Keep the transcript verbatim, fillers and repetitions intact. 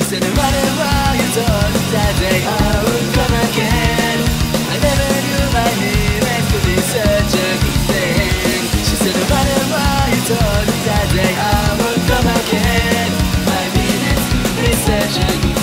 said, no matter what you told that day I would come again. I never knew my name and could be such a good thing. She said, no matter what you told that day I would come again. I mean it could be such a good